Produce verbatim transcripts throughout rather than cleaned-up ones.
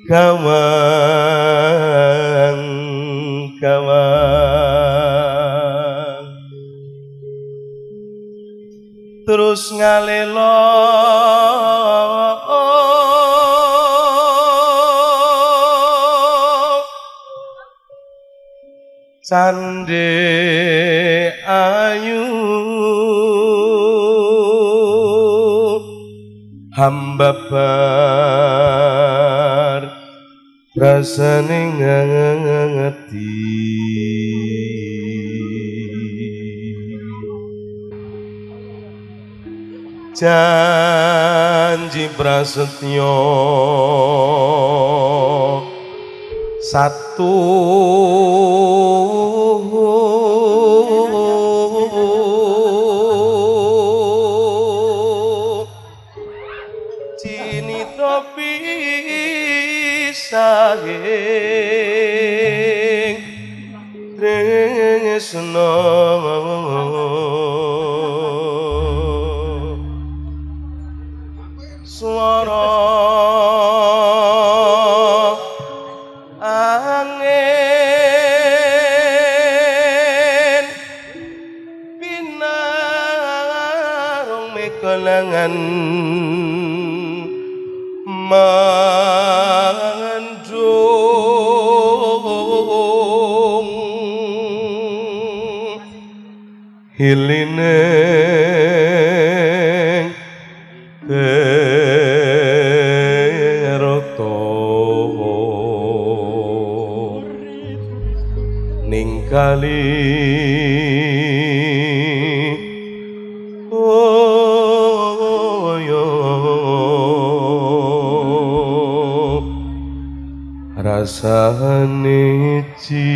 Gawang gawang terus ngalelo cande ayu hamba bar rasane ngangeti janji prasetyo satu cini topi sahing tresno swara angin binarong mekelangan mandung hiline kali oh yo rasane ci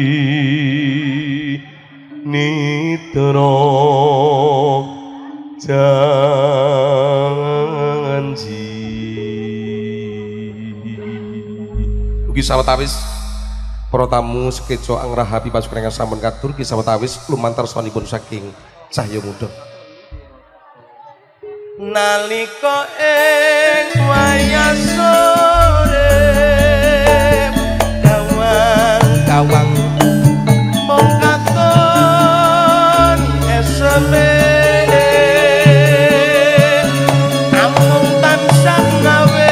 nitro janji ugi sawetawis para tamu sekeco angrahapi pasukan sampun katur kisah watawis lumantar sawanipun saking cahya muda nalika ing wayah sore gawang-gawang mung katon eseme amung tansah gawe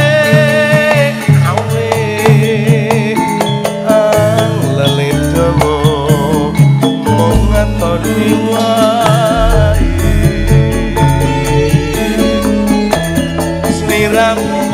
sliramu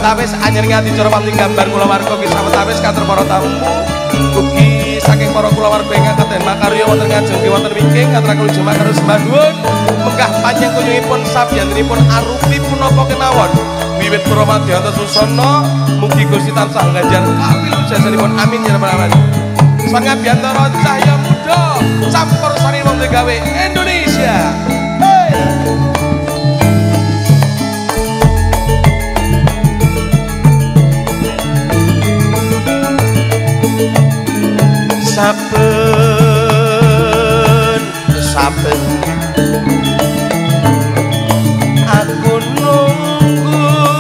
sawetawis anyar ngati cara pati gambar kulawarga ki sawetawis katur para tamu ugi saking para kulawarga ingkang katen makarya wonten ngajeng wonten wingking katuraken jemaah karo sembah nuwun menggah panjang kunjungipun sabiyantunipun arupi punapa kemawon wiwit Purwomadya susana mugi Gusti tansah ngganjar kawilujenipun amin ya rabbal alamin. Sangabyantara cahya muda campur sari wong gawe Indonesia. Saben saben aku nunggu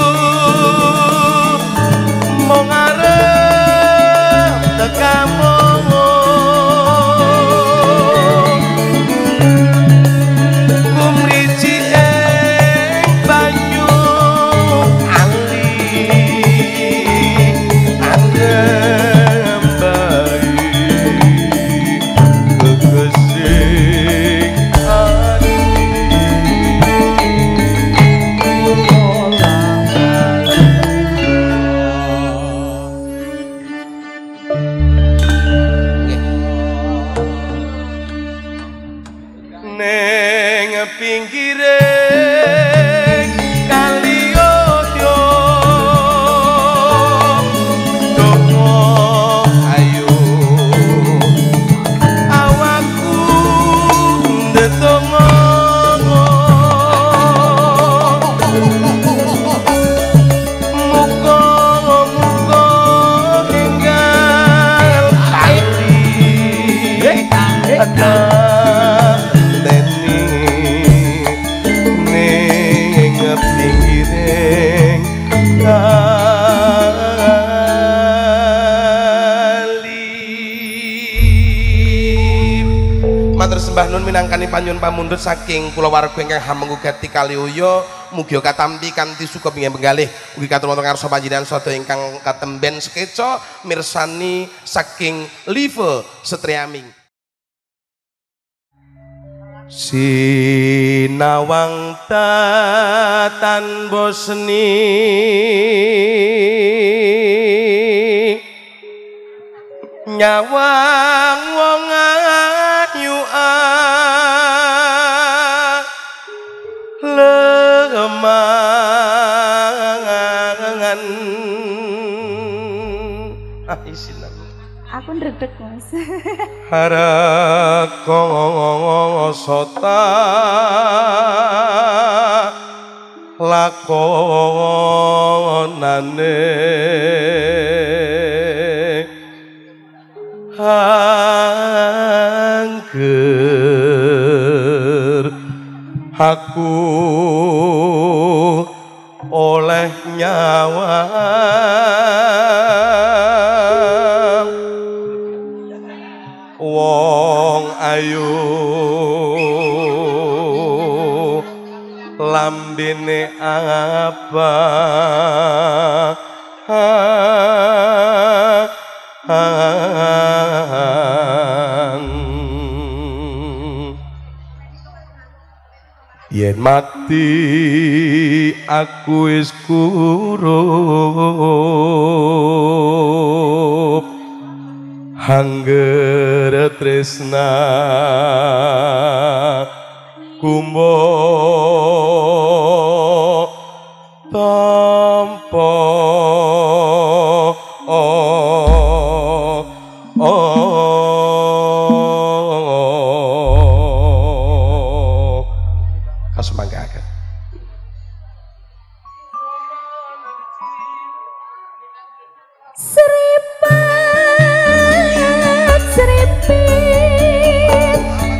mong arep tekamu kumriji ing banyu ali andem bayi kegesing hati neng pinggire kali odyo dongo ayo awakku ndedongo muga muga enggal kali ada pinggiring kali matur sembah nuwun minangkani panyuwun pamundhut saking kulawarga ingkang hamengku gati kaliuya mugi katampi kanthi suka pingin penggalih ugi katur wonten ngarsa panjenengan sada ingkang katemben sekeca mirsani saking Live Setriaming sinawang tatan bosni nyawang wong ayu lemangan ah isin aku ndredeg Mas. Harakosota lakonane angger aku oleh nyawa wong ayu lambene apa yen mati aku wis kurup hangger tresna kumbo tampa oh, oh. Kasumanggaken Seripat seripit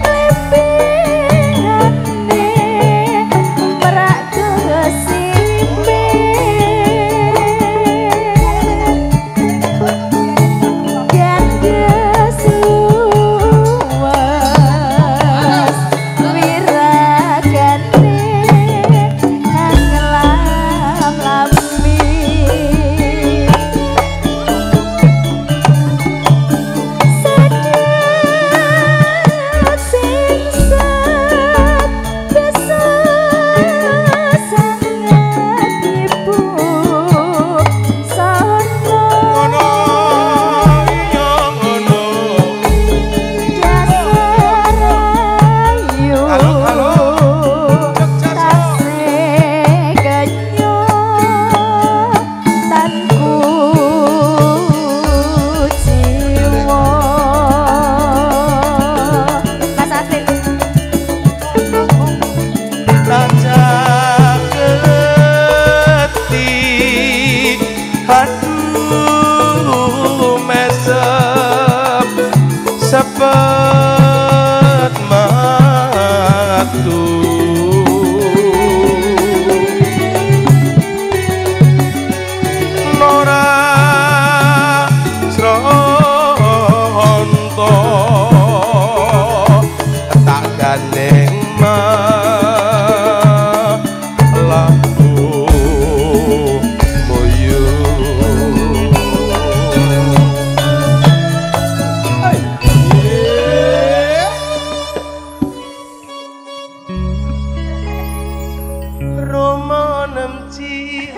lembirane merak kesimbe gandes luas wiragane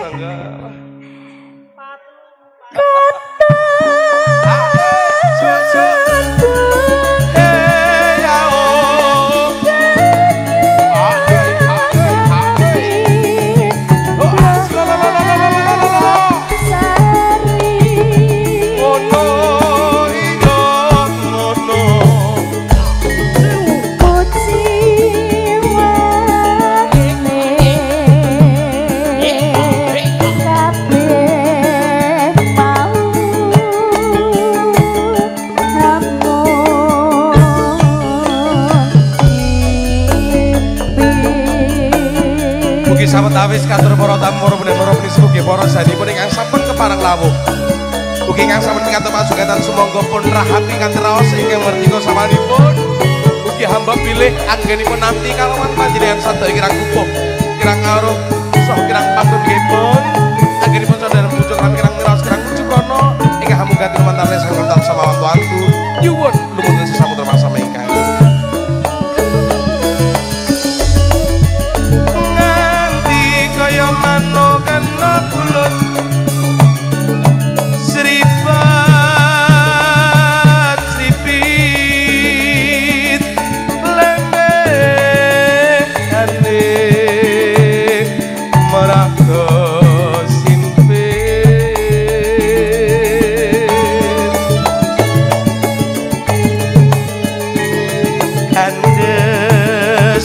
mangga. Sawetawis katur para tamu para pendemo mugi para sanipun ingkang sampun keparang lawuh. Ugi ingkang sampun pikantuk pasugatan sumangga pun rahapi kanthi raos ingkang merdika samanipun. Ugi hamba pilih anggenipun nampi kalawan panjenengan sadaya kirang kukuh, kirang arup, saha kirang patunggipun. Anggenipun sadaya pucuk kami kirang miraos kirang pucuk kono ingkang hamugati lumantar sang nonton samawantu nyuwun lumuntur sesamutra masa ingkang kaya mano kena kulut seribat sipit lembekane meraga simpit kandes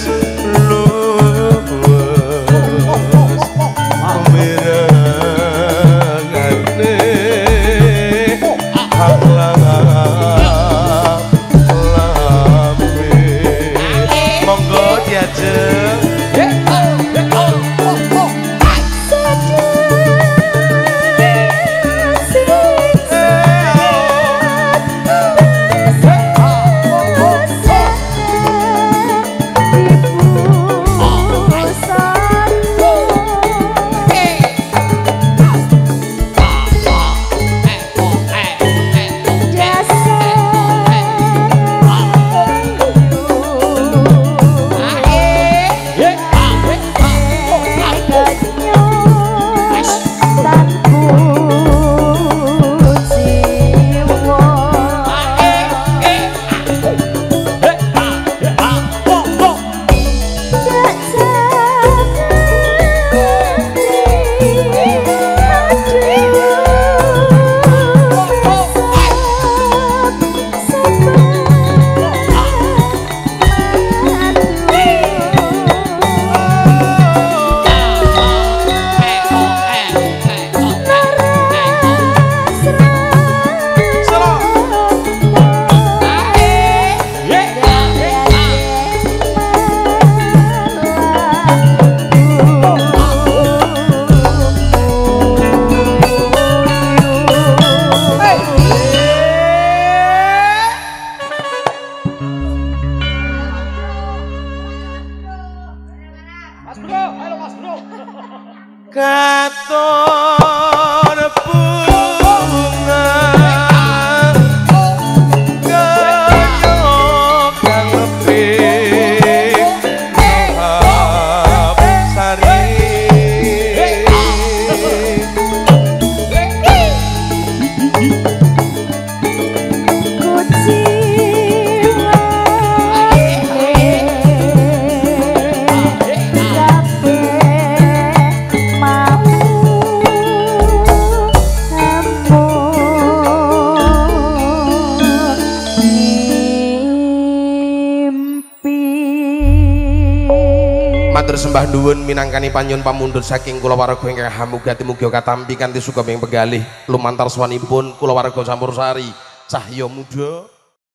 sembah nuwun minangkani panyun pamundhut saking kulawarga ingkang hamugati mugi katampi kanthi sugeng pegalih lumantar swanipun kulawarga Campursari Cahya Muda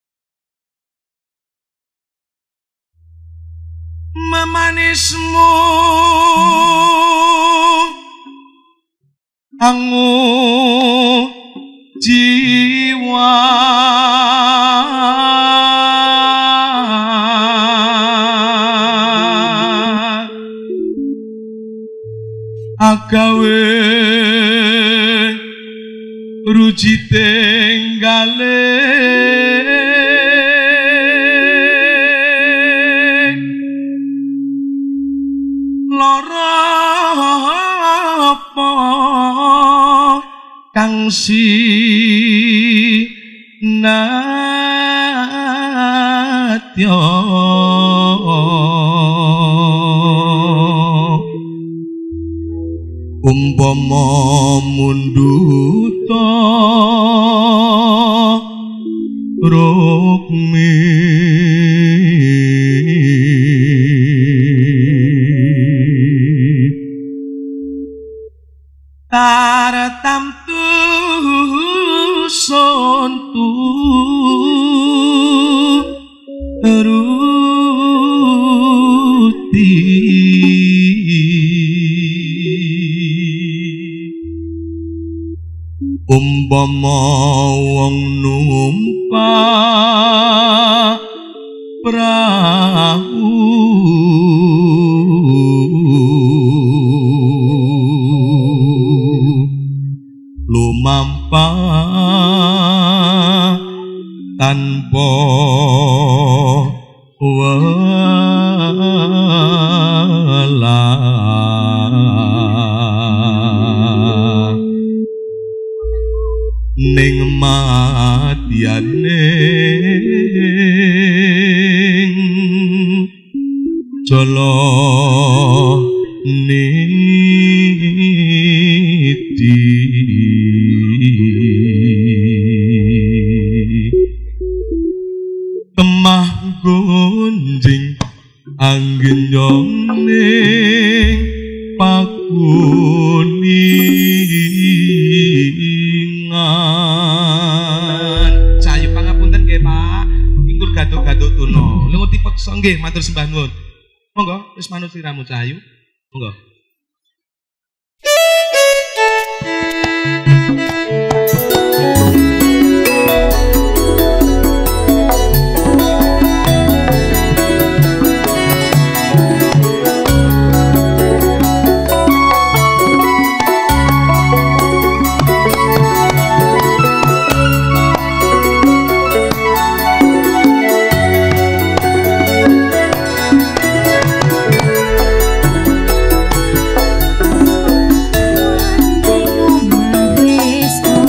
memanismu angu jiwa agawe ruji tenggale lara sapa kang si natya umpama munduta rukmi taratamtu sontu ruti umpama wong numpak prahu lumampah tanpa welah ning madyaning jala niti temah gunjing angin nyong ning pakuningan sayu pangapunten nggih Pak ingkur gaduh-gaduh tuna lha ngerti peksa nggih matur sembah nuwun monggo wis manut siramu sayu monggo Wanding omah wis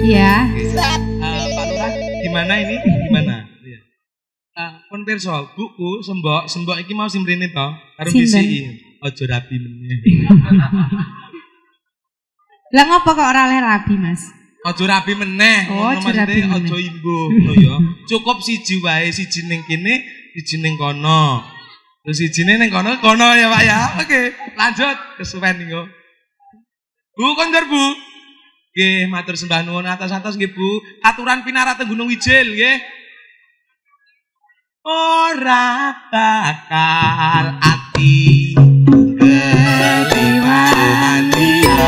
Iya. Uh, Pak Lurah, gimana ini? Gimana? Iya. Uh, pun pirsa, buku sembok, sembok iki mau simrene to, karo bisi. Aja rabi meneh. Lah ngopo kok ora oleh rabi, Mas? Aja rabi meneh. Oh, aja rabi meneh. Aja imbuh ngono ya. Cukup siji wae, siji ning kene, siji ning kono. Terus sijine ning kono, kono ya Pak ya. Oke, lanjut kesuwen niku. Bu kondur Bu. Nggih, matur sembah nuwun atas-atas nggih Bu. Aturan pinarak teng Gunung Wijil nggih. Ora bakal ati keliwat dia.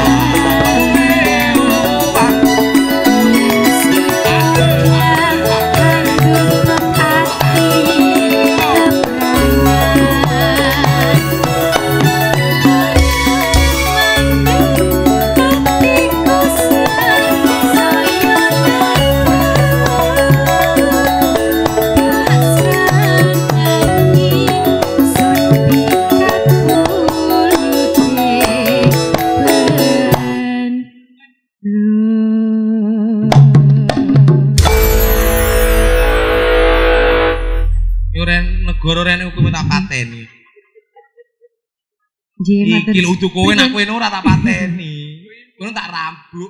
Negara rene hukum tak pateni. Iki lho udu kowe nak kowe ora tak pateni. Kowe tak rambuk.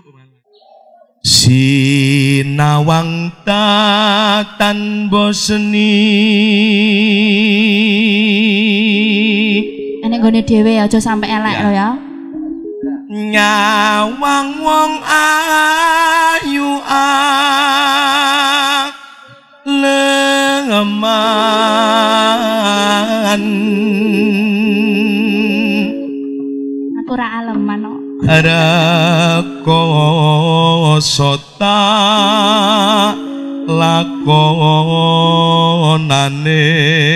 Sinawang tatan boseni. Enek gone dhewe aja sampe elek lho ya. Nyawang wong ayu ah lengeman. Aku ora aleman kok. Rakosota lakonane.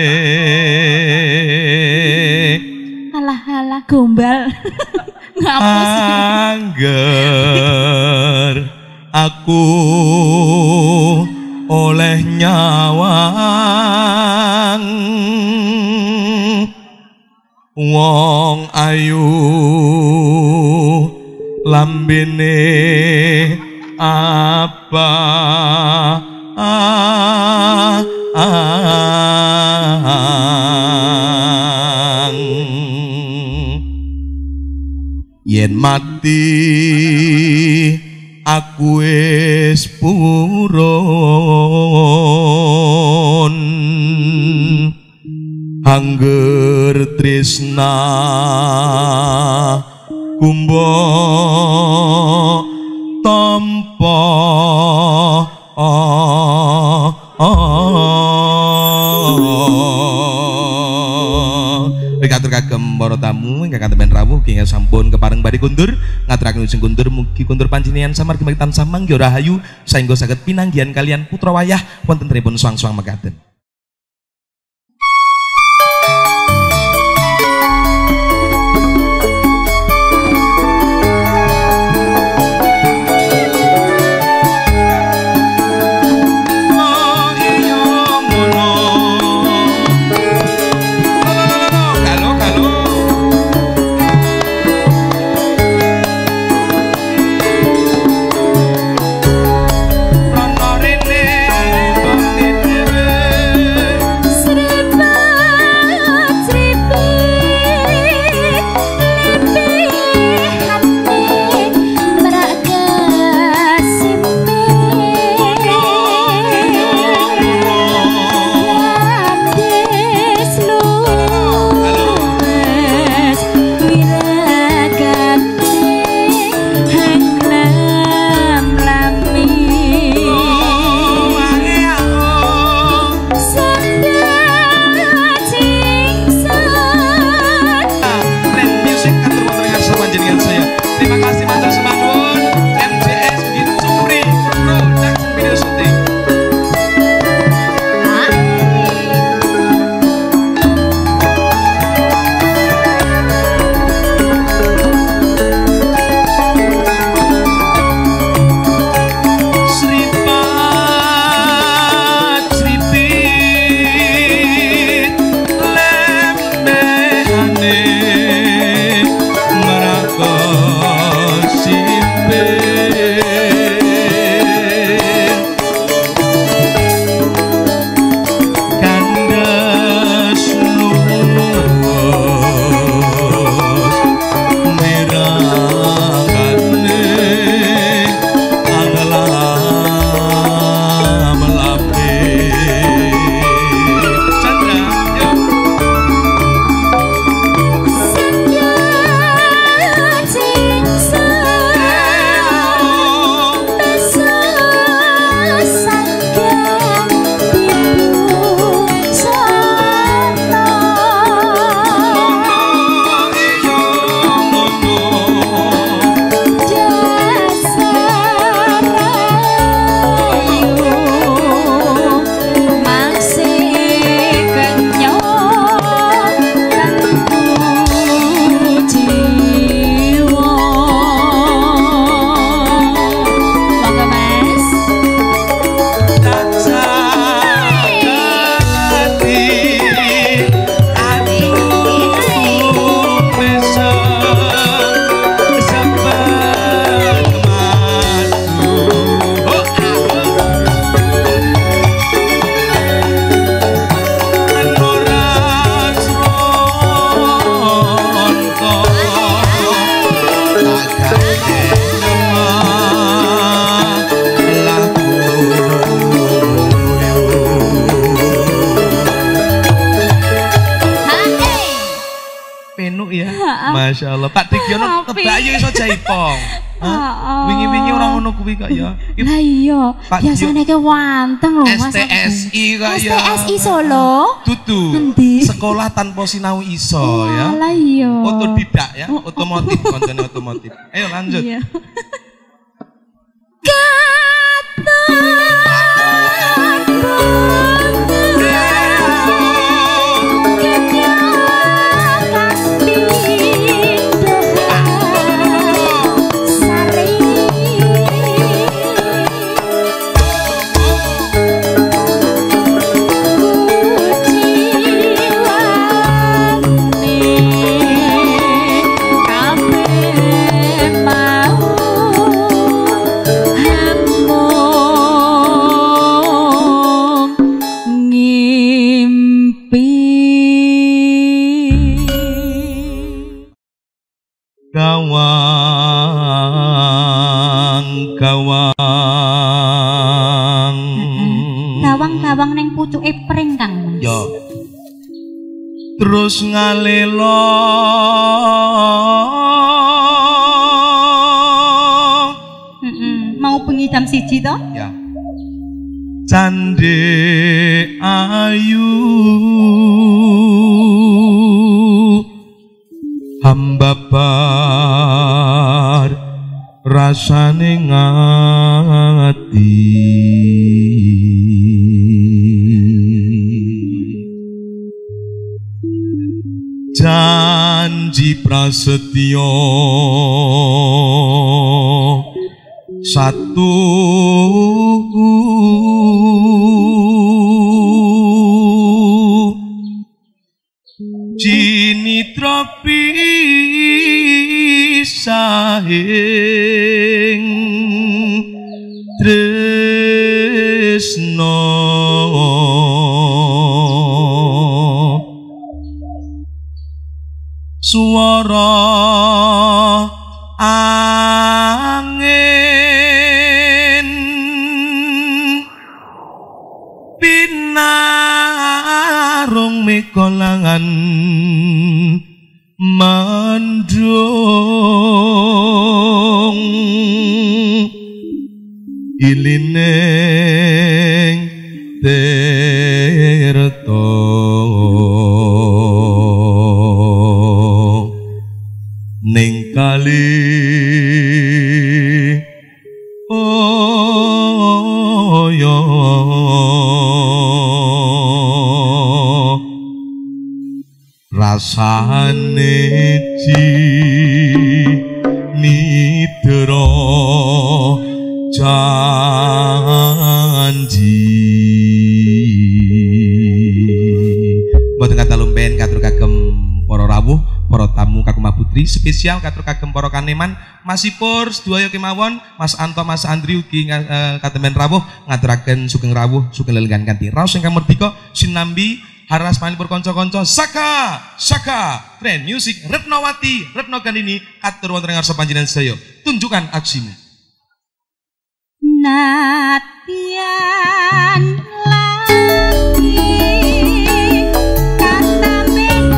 Alah-alah gombal. Ngapus. Angger aku oleh nyawang wong ayu lambene apa ah, ah, yen mati aku wis purun angger tresna kumbo tampa oh, oh. Katur kagem para tamu ingkang kantemen rawuh kenging sampun kepareng badhe kundur ngaturaken ujung kundur mugi kundur panjenengan samargi tansah mangga rahayu saengga saged pinanggihan kalian putra wayah wonten tripun suang-suang mekaten. Masya Allah. Pak Digiono Apik. tebak yo iso jaipong. Heeh. Wingi-wingi ora ngono kuwi kok ya. Lah iya, Pak biasane ke wanteng lho Mas. S T S I kok ya. S T S I Solo. Dudu. Endi? Sekolah tanpa sinau iso ya. Lah iya. Otodidak ya, otomotif koncone otomotif. Ayo lanjut. Iya. Gawang gawang Gawang-gawang neng pucuke pring Kang Mas. yo terus ngalelo Heeh, mau bengi jam siji to? ya cande ayu hamba bar rasane ngati janji prasetyo satu Cinitra pisahing tresno swara angin pinarung mikolangan mandung ilineng terto ning kali oh yo rasane nidra janji mboten kata lumpen katur kagem para rawuh para tamu Kakung Putri spesial katur kagem para kaneman masipur sedaya kemawon Mas Anto Mas Andri ugi uh, katemen rawuh ngaturaken sugeng rawuh sugeng lelenggan kanthi raos ingkang merdika sinambi haras manipur kanca-kanca saka saka Trend Music Retnowati Retno Gandini katur wonten ngarsa panjenengan sedaya tunjukkan aksimu Natian lagi katamu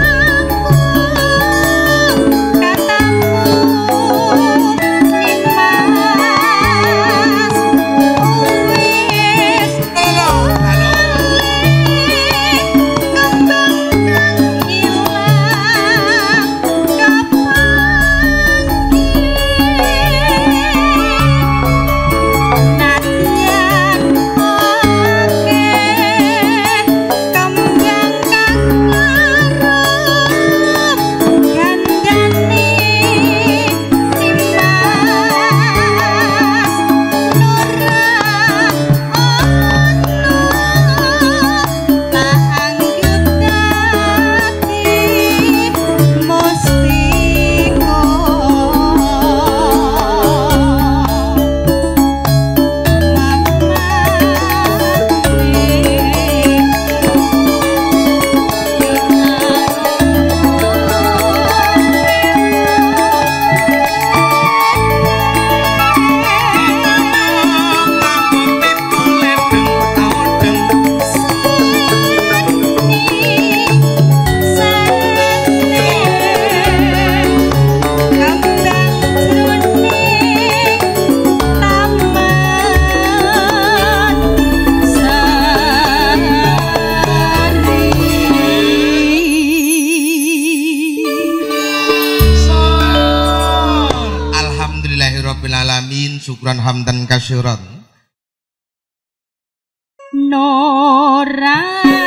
katamu nimas wis halo halo kembang ilang kapan Natian rabbil alamin, syukran hamdan katsiran. Nora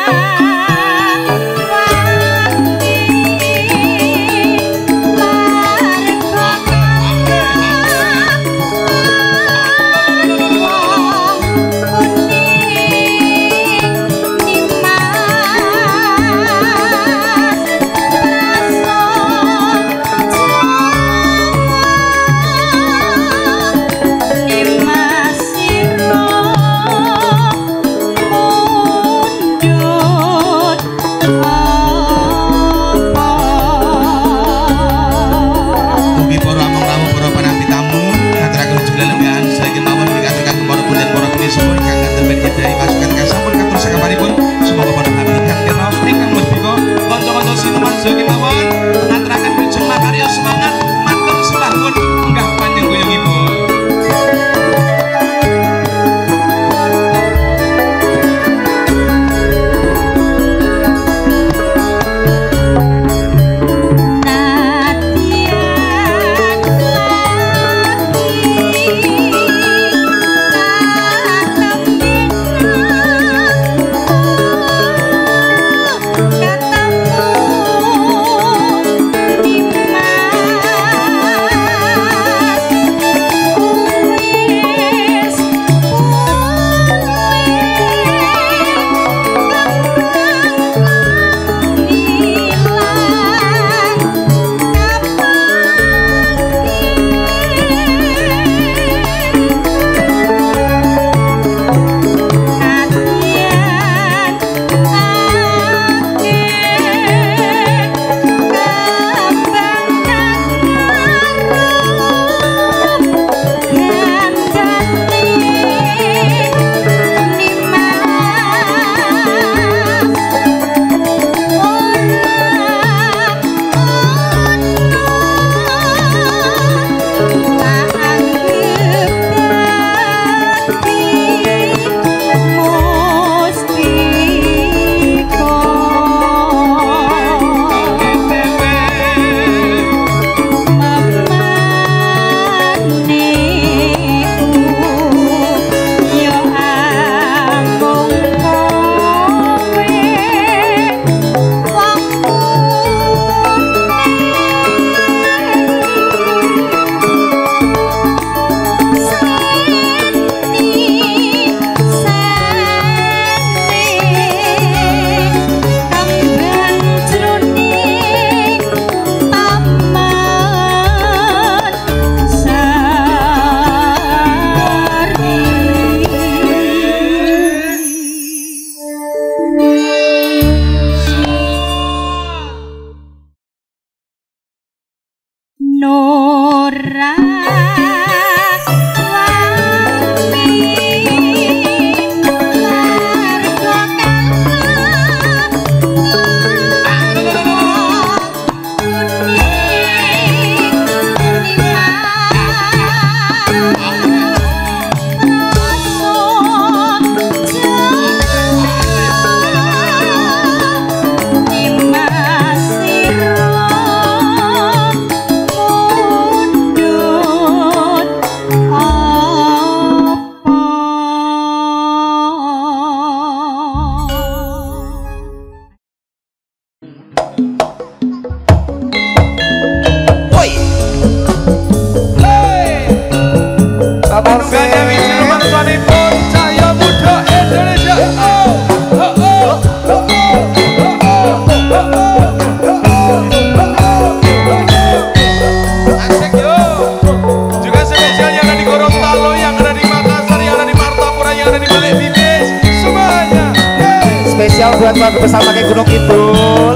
buat warga bersama pakai Gunung Kidul.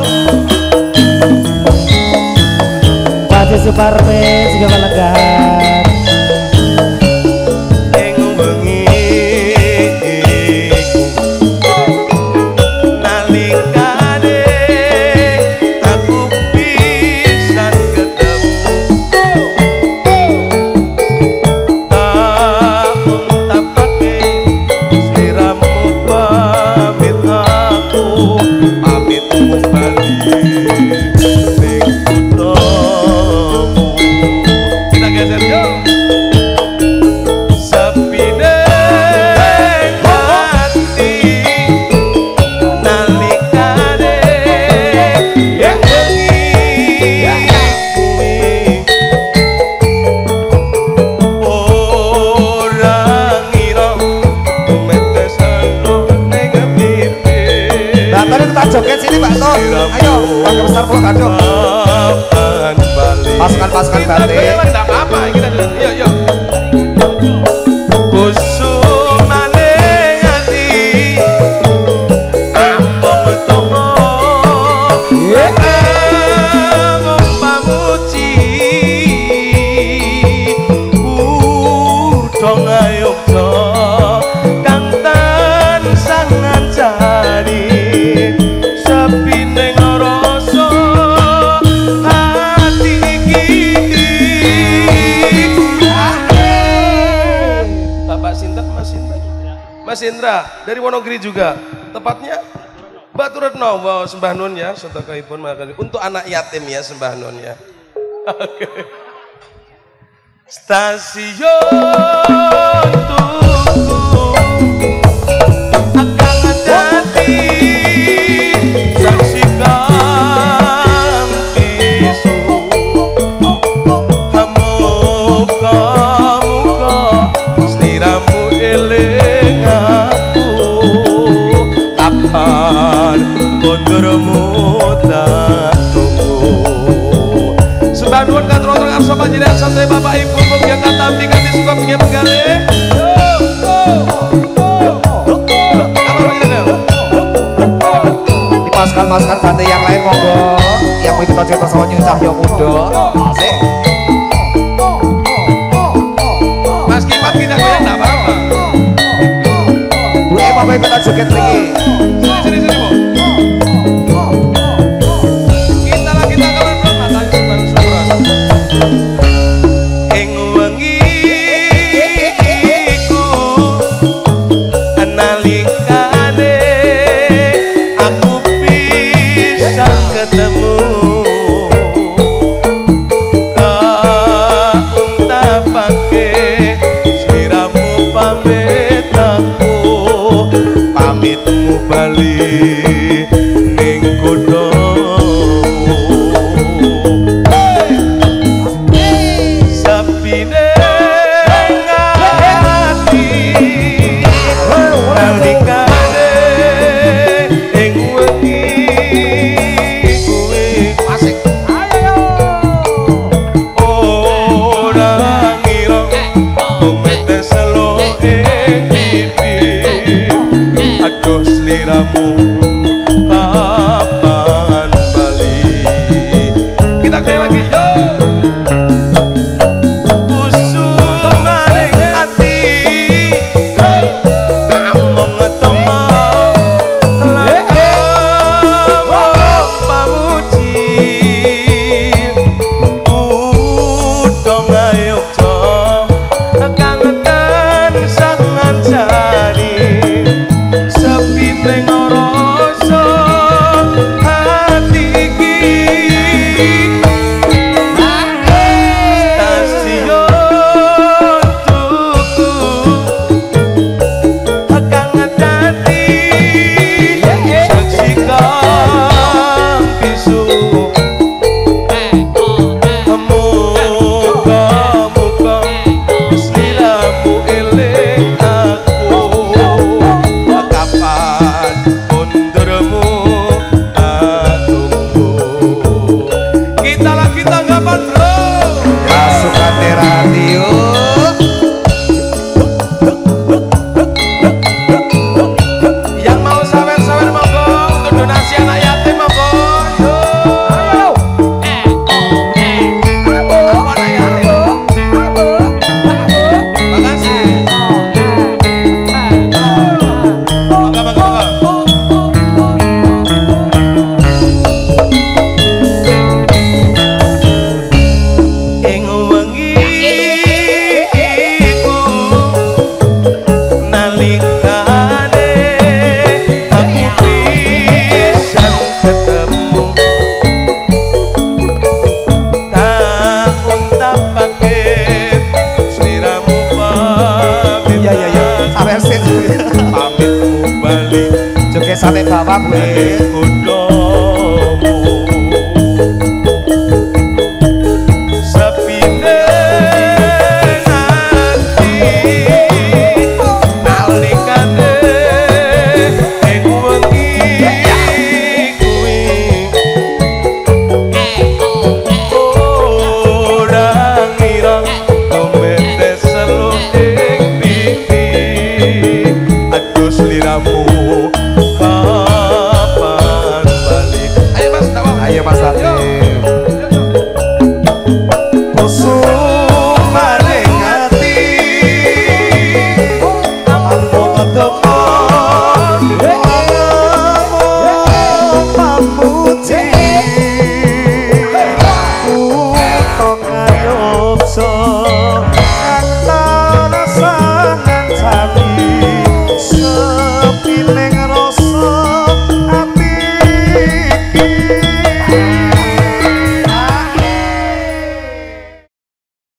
Pati Suparme juga melekat. Ing bengi nalikane aku pisan ketemu tak tapake sliramu pamit aku pamit kembali ning kuthamu. Kita geser lepaskan batik. Enggak apa-apa kita dulu. Yuk, yuk. Kusumane ati ambong tomo ambong pamuji udong ayokto kang tansah ngancani sepi ning rasa hati iki. Bapak Sinten, Mas Sinten, Mas Indra dari Wonogiri juga, tepatnya Batu Retno. Wow, sembah nun ya, sedekahipun makasih untuk anak yatim ya, sembah nun ya. Oke. Stasiun tuku akan dadi saksikan bisu muka-muka sliramu eling aku kapan kondermu tak tunggu. Sembah nuwun katur ngarsa panjenengan santai Bapak Ibu mugi katampi kanthi suka pengen penggalih. Dipaskan-paskan batik yang lain monggo. Yang mau kita cerita sama Nyung Cahyo Muda. Asik. Mas Kipat kita goyang enggak apa-apa. Bu Ema mau ikutan joget lagi. Sini sini Bu. Kita lagi tanggapan belum matang sebang sabras. Ing wengi iku analikane aku bisa ketemu tak pakai sliramu pamit aku pamitmu balik ning kodomu sapine ngati nalikane ing wengi kuwi asik ora ngira umete selo ing pipi aduh sliramu kapan balik. Kita kayak lagi yo kusumane ati among tomo lawang pamuji udong ayokto kang tansah ngancani sepi ning rasa hati iki. Stasiun tuku kang dadi saksikan bisu muka-muka sliramu eling aku kapan kondermu tak tunggu. Kita lagi tanggapan bro. Pasukan radio. Yang mau sawer-sawer monggo, untuk donasi anak yatim monggo. Ayo. Apa anak yatim? Makasih. Monggo, monggo, monggo. Ing wengi iku nalikane aku pisan ketemu tak unta pakai sliramu pamit. Ya ya ya. Sampai sih. Pamitmu balik Joget sampai bawah Bu. ning kodomu sepine nanti nalikane ing wengi kuwi ora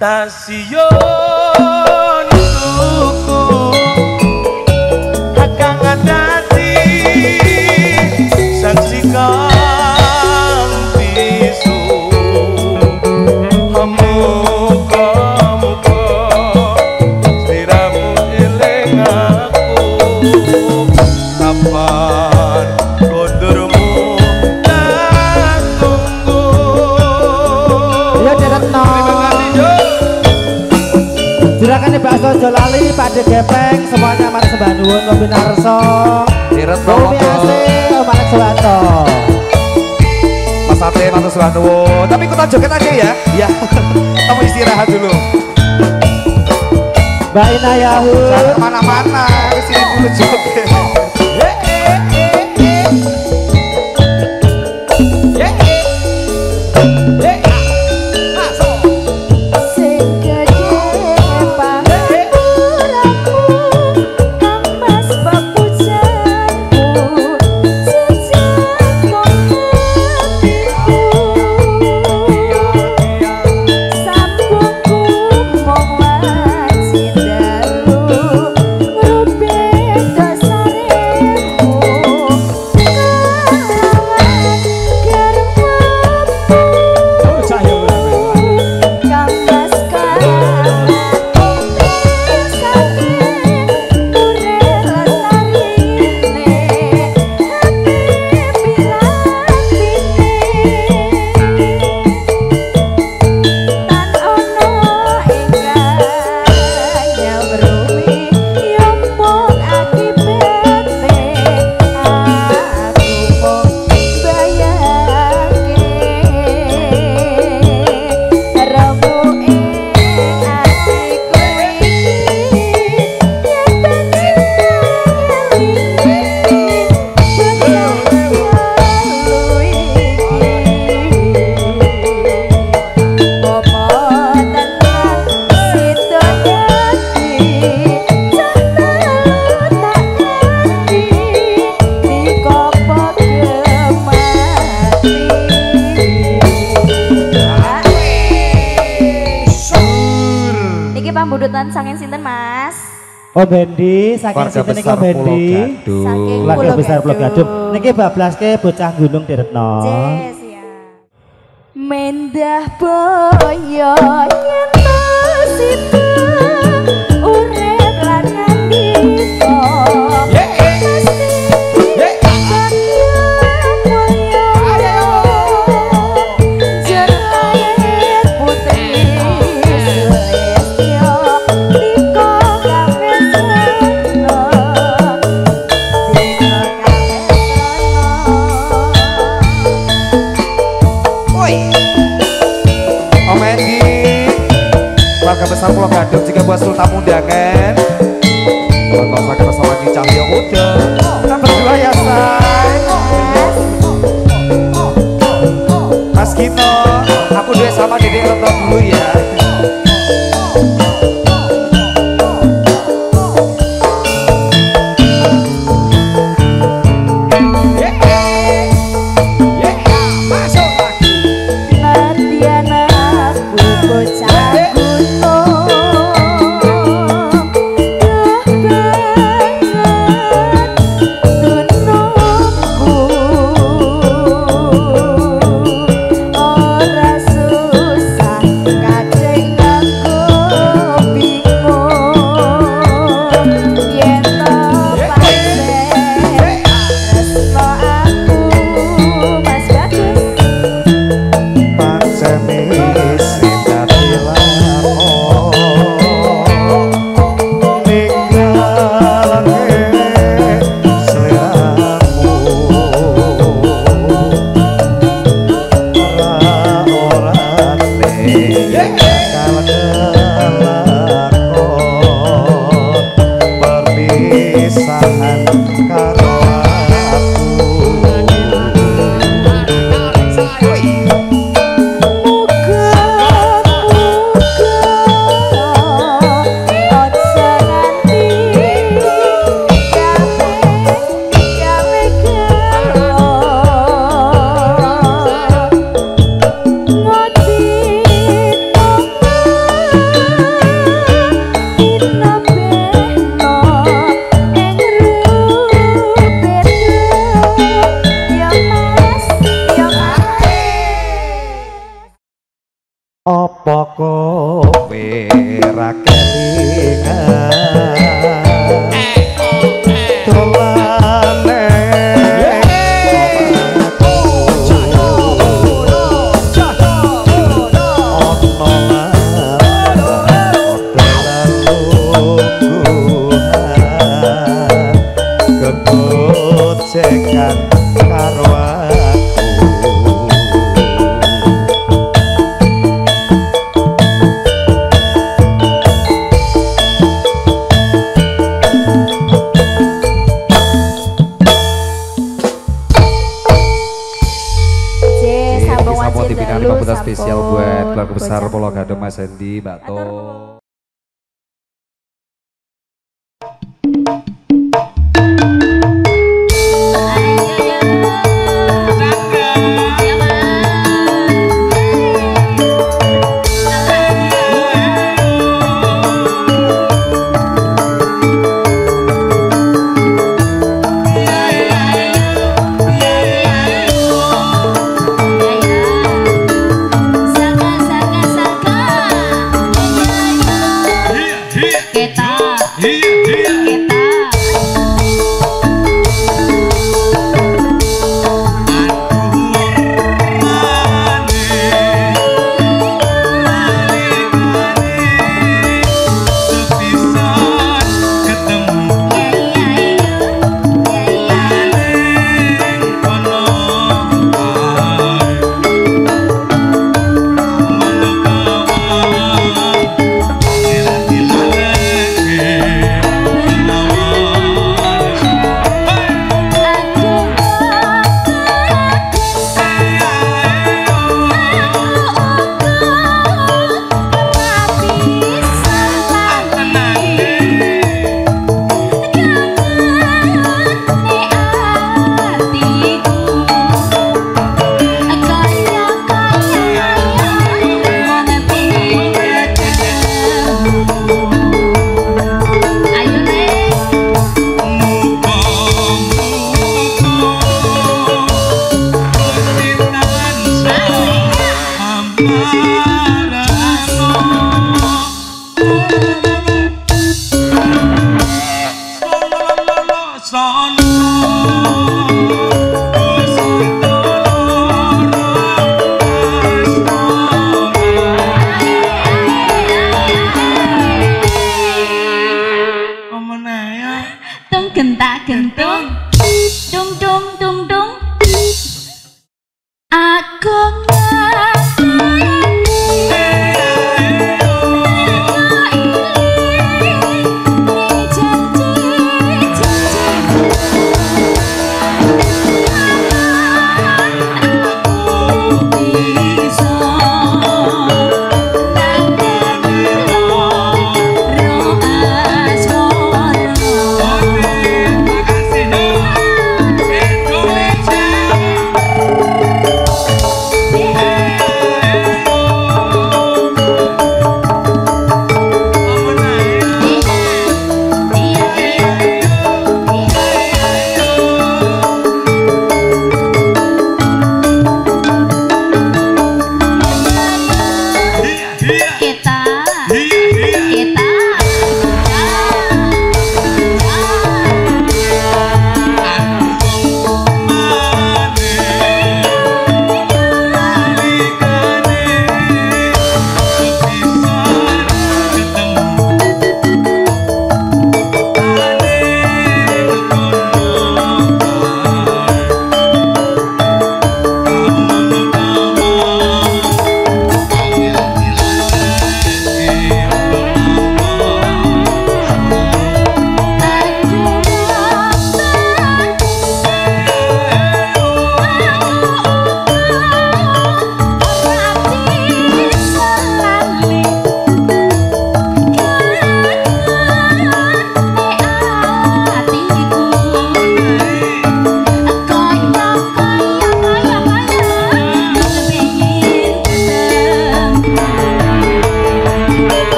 Stasiun tuku akan ngadati saksikan bisu muka-muka sliramu eling aku kapan kondurmu tak tunggu. Ya Diretno. Juragan bakso Jolali, Pak De Gepeng, semuanya amat sembah nuwun Kopi Narso. Diretno Kopi Asih, Om Alex Soeharto. Mas Ate, Mas Soeharto. Tapi ikutan joget aja ya. Ya. Kamu istirahat dulu. Mbak Ina Yahud. Jangan mana-mana, kesini dulu joget. Pambudutan saking sinten Mas? Oh Bendi, saking sinten iki Bendi? Saking keluarga besar Pulau Gadung. Niki bablaske bocah gunung Diretno. Yes ya. Mendah boyo yen situ urip lan ngandika. Besar Pulau Gadung jika buat sultan undangan kalau sakit sama di Cahyo Muda kan berdua ya say Mas Gino aku dua sama Dede Retno dulu ya. Ora susah kadhe Apa kowe ra kelingan dolane cekan karo aku Sampo dibinaan pembuatan spesial buat keluarga besar Polo Gadong Mas Hendi, Mbak To. Gentak gentung